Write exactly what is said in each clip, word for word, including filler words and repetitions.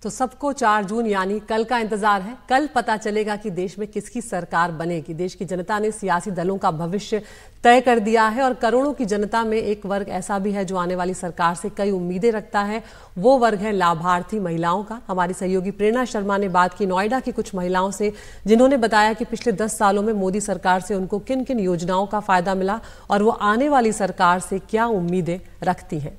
तो सबको चार जून यानी कल का इंतजार है। कल पता चलेगा कि देश में किसकी सरकार बनेगी। देश की जनता ने सियासी दलों का भविष्य तय कर दिया है और करोड़ों की जनता में एक वर्ग ऐसा भी है जो आने वाली सरकार से कई उम्मीदें रखता है। वो वर्ग है लाभार्थी महिलाओं का। हमारी सहयोगी प्रेरणा शर्मा ने बात की नोएडा की कुछ महिलाओं से, जिन्होंने बताया कि पिछले दस सालों में मोदी सरकार से उनको किन किन योजनाओं का फायदा मिला और वो आने वाली सरकार से क्या उम्मीदें रखती हैं।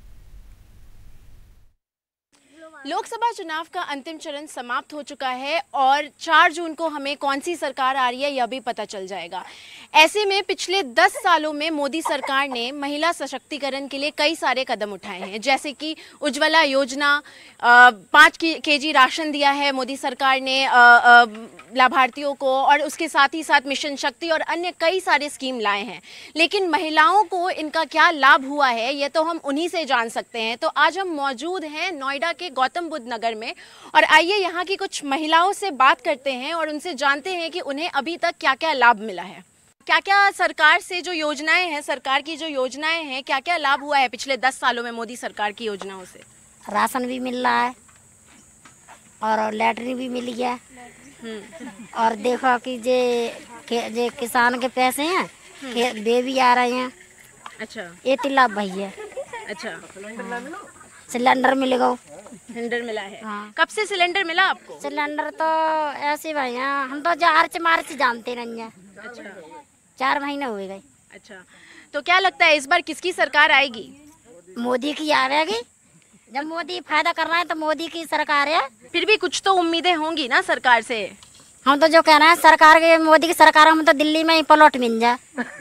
लोकसभा चुनाव का अंतिम चरण समाप्त हो चुका है और चार जून को हमें कौन सी सरकार आ रही है यह भी पता चल जाएगा। ऐसे में पिछले दस सालों में मोदी सरकार ने महिला सशक्तिकरण के लिए कई सारे कदम उठाए हैं, जैसे कि उज्ज्वला योजना, पाँच के जी राशन दिया है मोदी सरकार ने लाभार्थियों को, और उसके साथ ही साथ मिशन शक्ति और अन्य कई सारे स्कीम लाए हैं। लेकिन महिलाओं को इनका क्या लाभ हुआ है ये तो हम उन्हीं से जान सकते हैं। तो आज हम मौजूद हैं नोएडा के गौतम बुद्ध नगर में और आइए यहाँ की कुछ महिलाओं से बात करते हैं और उनसे जानते हैं कि उन्हें अभी तक क्या क्या लाभ मिला है। क्या क्या सरकार से जो योजनाएं हैं, सरकार की जो योजनाएं हैं, क्या क्या लाभ हुआ है पिछले दस सालों में मोदी सरकार की योजनाओं से? राशन भी मिल रहा है और लैटरिन भी मिल गया और देखो कि जे के, जे किसान के पैसे हैं के वे भी आ रहे हैं। अच्छा, ये तो लाभ भाई है। अच्छा, सिलेंडर मिलेगा। सिलेंडर मिला है। हाँ। कब से सिलेंडर मिला आपको? सिलेंडर तो ऐसे भाई हैं, हम तो मार्च मार्च जानते नहीं हैं। अच्छा, चार महीने हुए गए। अच्छा, तो क्या लगता है इस बार किसकी सरकार आएगी? मोदी की आएगी। जब मोदी फायदा कर रहा है तो मोदी की सरकार है। फिर भी कुछ तो उम्मीदें होंगी ना सरकार से। हम तो जो कह रहे हैं सरकार के, मोदी की सरकार, हम तो दिल्ली में ही प्लॉट मिल जाए।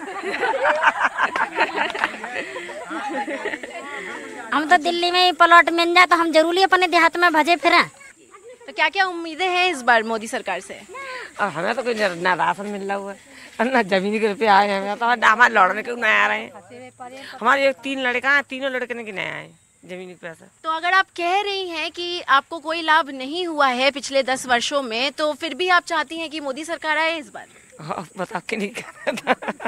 हम तो दिल्ली में ही प्लॉट मिल जाए तो हम जरूरी अपने देहात में भजे फिरें। तो क्या क्या उम्मीदें हैं इस बार मोदी सरकार से? और हमें तो कोई ना राशन मिल रहा हुआ है ना जमीन के रुपये आए हैं। तो हमारे लौटने के नए आ रहे हैं। हमारे एक तीन लड़का हैं, तीनों लड़के ने नए आए जमीन के पैसा। तो अगर आप कह रही हैं कि आपको कोई लाभ नहीं हुआ है पिछले दस वर्षों में, तो फिर भी आप चाहती हैं कि मोदी सरकार आए इस बार? हाँ, बता के नहीं कहना।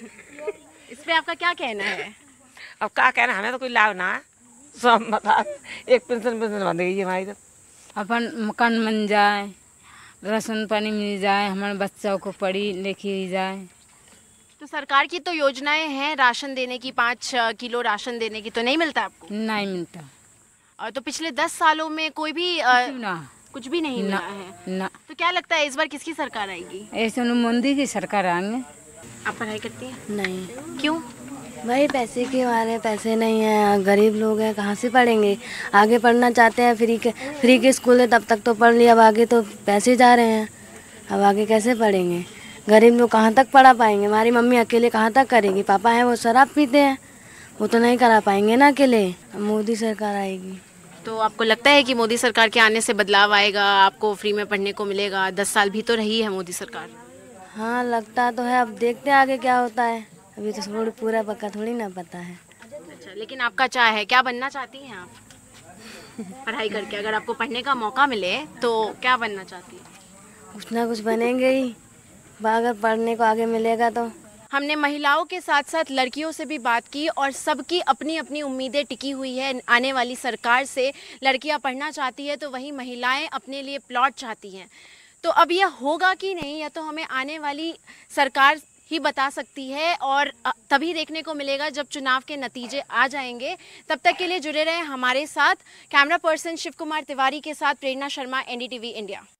इस पे आपका क्या कहना है? अब क्या कहना, हमें तो कोई लाभ ना है। सब बता, एक पेंशन पेंशन बंद गई है हमारी। तो अपन मकान बन जाए, राशन पानी मिल जाए, हमारे बच्चों को पढ़ी लिखी जाए। तो सरकार की तो योजनाएं हैं राशन देने की, पाँच किलो राशन देने की, तो नहीं मिलता आपको? नहीं मिलता। और तो पिछले दस सालों में कोई भी आ, ना कुछ भी नहीं ना, मिला है ना। तो क्या लगता है इस बार किसकी सरकार आएगी? ऐसे मोदी की सरकार आएंगे। आप पढ़ाई करती हैं? नहीं। क्यों? भाई पैसे के मारे, पैसे नहीं है, गरीब लोग हैं, कहाँ से पढ़ेंगे। आगे पढ़ना चाहते हैं, फ्री के फ्री के स्कूल है, तब तक तो पढ़ लिया, अब आगे तो पैसे जा रहे हैं, अब आगे कैसे पढ़ेंगे। गरीब लोग कहाँ तक पढ़ा पाएंगे। हमारी मम्मी अकेले कहाँ तक करेगी। पापा हैं वो शराब पीते हैं, वो तो नहीं करा पाएंगे ना अकेले। मोदी सरकार आएगी। तो आपको लगता है कि मोदी सरकार के आने से बदलाव आएगा, आपको फ्री में पढ़ने को मिलेगा? दस साल भी तो रही है मोदी सरकार। हाँ, लगता तो है, अब देखते हैं आगे क्या होता है। अभी तो थोड़ी पूरा पक्का थोड़ी ना पता है। अच्छा, लेकिन आपका चाह है, क्या बनना चाहती हैं आप पढ़ाई करके? अगर आपको पढ़ने का मौका मिले तो क्या बनना चाहती हैं? कुछ ना कुछ बनेंगे ही, अगर पढ़ने को आगे मिलेगा तो। हमने महिलाओं के साथ साथ लड़कियों से भी बात की और सबकी अपनी अपनी उम्मीदें टिकी हुई है आने वाली सरकार से। लड़कियां पढ़ना चाहती है तो वहीं महिलाएं अपने लिए प्लॉट चाहती हैं। तो अब यह होगा कि नहीं, यह तो हमें आने वाली सरकार ही बता सकती है और तभी देखने को मिलेगा जब चुनाव के नतीजे आ जाएंगे। तब तक के लिए जुड़े रहें हमारे साथ। कैमरा पर्सन शिव कुमार तिवारी के साथ Prerna Sharma, N D T V India.